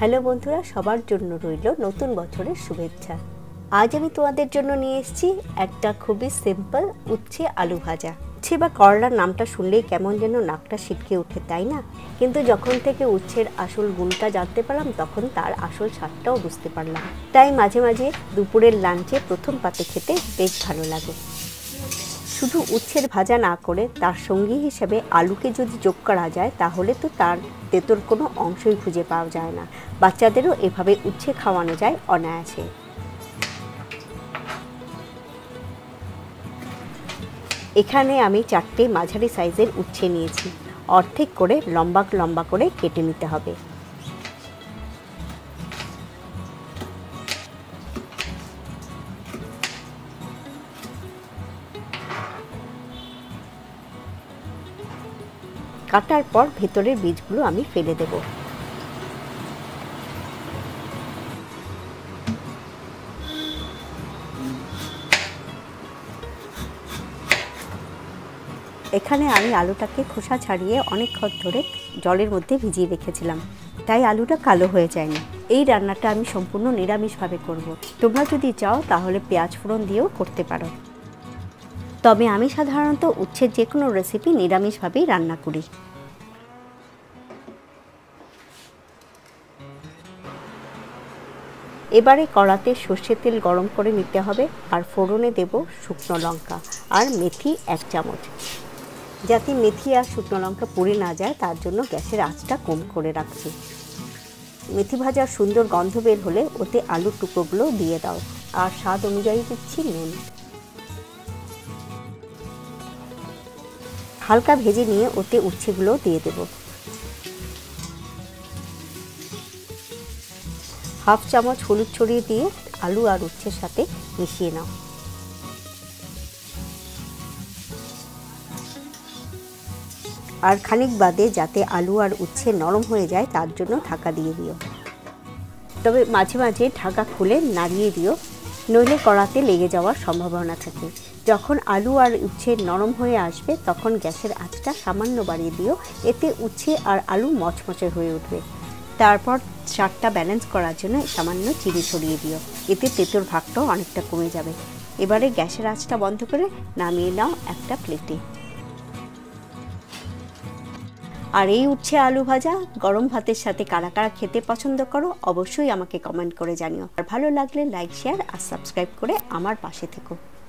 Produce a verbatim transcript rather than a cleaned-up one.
Hello বন্ধুরা, সবার জন্য রইল নতুন বছরের শুভেচ্ছা। আজ আমি তোমাদের জন্য নিয়ে এসেছি একটা খুবই সিম্পল উচ্ছে আলু ভাজা। উচ্ছে বা করলার নামটা শুনলেই কেমন যেন নাকটা ছিটকে ওঠে, তাই না? কিন্তু যখন থেকে উচ্ছের আসল গুণটা জানতে পারলাম তখন তার আসল স্বাদটাও বুঝতে পারলাম। তাই মাঝে মাঝে দুপুরের লাঞ্চে প্রথম পাতে খেতে বেশ ভালো লাগে। শুধু উচ্ছের ভাজা না করে তার সঙ্গী হিসেবে আলুকে যদি যোগ করা যায় তাহলে তো তার তেতোর কোনো অংশই খুঁজে পাওয়া যায় না। বাচ্চাদেরও এভাবে উচ্ছে খাওয়ানো যায় অনায়াসে। এখানে আমি চারটে মাঝারি সাইজের উচ্ছে নিয়েছি। অর্ধেক করে লম্বা লম্বা করে কেটে নিতে হবে। কাটার পর ভেতরের বীজগুলো আমি ফেলে দেব। এখানে আমি আলুটাকে খোসা ছাড়িয়ে অনেকক্ষণ ধরে জলের মধ্যে ভিজিয়ে রেখেছিলাম, তাই আলুটা কালো হয়ে যায়নি। এই রান্নাটা আমি সম্পূর্ণ নিরামিষভাবে করব। তোমরা যদি চাও তাহলে পেঁয়াজ ফোড়ন দিয়েও করতে পারো, তবে আমি সাধারণত উচ্ছের যে কোনো রেসিপি নিরামিষভাবেই রান্না করি। এবারে কড়াতে সর্ষের তেল গরম করে নিতে হবে, আর ফোড়নে দেব শুকনো লঙ্কা আর মেথি এক চামচ। যাতে মেথি আর শুকনো লঙ্কা পুড়ে না যায় তার জন্য গ্যাসের আঁচটা কম করে রাখছি। মেথি ভাজার সুন্দর গন্ধ বের হলে ওতে আলুর টুকরোগুলো দিয়ে দাও, আর স্বাদ অনুযায়ী দিচ্ছি নুন। হালকা ভেজে নিয়ে ওতে উচ্ছেগুলো দিয়ে দেব। হাফ চামচ হলুদ ছড়িয়ে দিয়ে আলু আর উচ্ছের সাথে মিশিয়ে নাও। আর খানিক বাদে যাতে আলু আর উচ্ছে নরম হয়ে যায় তার জন্য ঢাকা দিয়ে দিও। তবে মাঝে মাঝে ঢাকা খুলে নাড়িয়ে দিও, নইলে কড়াতে লেগে যাওয়ার সম্ভাবনা থাকে। যখন আলু আর উচ্ছে নরম হয়ে আসবে তখন গ্যাসের আঁচটা সামান্য বাড়িয়ে দিও, এতে উচ্ছে আর আলু মচমচে হয়ে উঠবে। তারপর স্বাদটা ব্যালেন্স করার জন্য সামান্য চিনি ছড়িয়ে দিও, এতে তেঁতোর ভাগটাও অনেকটা কমে যাবে। এবারে গ্যাসের আঁচটা বন্ধ করে নামিয়ে নাও একটা প্লেটে। আর এই উচ্ছে আলু ভাজা গরম ভাতের সাথে কারা কারা খেতে পছন্দ করো অবশ্যই আমাকে কমেন্ট করে জানিও। আর ভালো লাগলে লাইক, শেয়ার আর সাবস্ক্রাইব করে আমার পাশে থেকো।